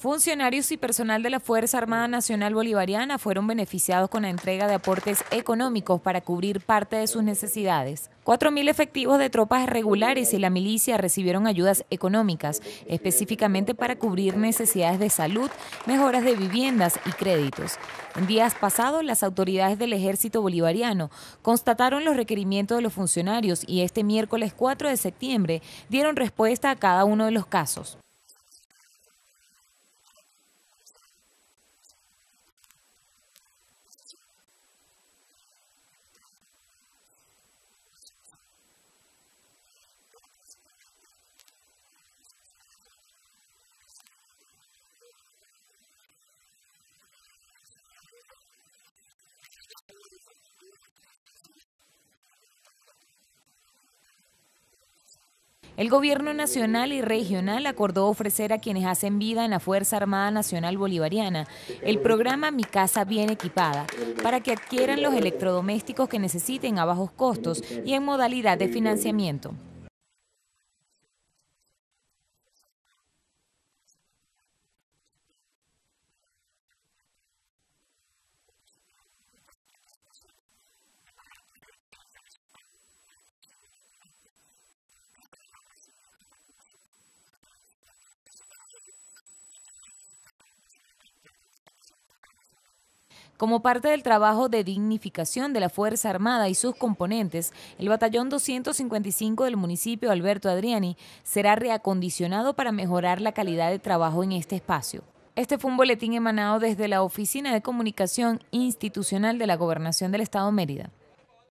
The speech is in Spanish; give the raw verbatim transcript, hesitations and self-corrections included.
Funcionarios y personal de la Fuerza Armada Nacional Bolivariana fueron beneficiados con la entrega de aportes económicos para cubrir parte de sus necesidades. Cuatro mil efectivos de tropas regulares y la milicia recibieron ayudas económicas, específicamente para cubrir necesidades de salud, mejoras de viviendas y créditos. En días pasados, las autoridades del Ejército Bolivariano constataron los requerimientos de los funcionarios y este miércoles cuatro de septiembre dieron respuesta a cada uno de los casos. El gobierno nacional y regional acordó ofrecer a quienes hacen vida en la Fuerza Armada Nacional Bolivariana el programa Mi Casa Bien Equipada para que adquieran los electrodomésticos que necesiten a bajos costos y en modalidad de financiamiento. Como parte del trabajo de dignificación de la Fuerza Armada y sus componentes, el Batallón doscientos cincuenta y cinco del municipio Alberto Adriani será reacondicionado para mejorar la calidad de trabajo en este espacio. Este fue un boletín emanado desde la Oficina de Comunicación Institucional de la Gobernación del Estado Mérida.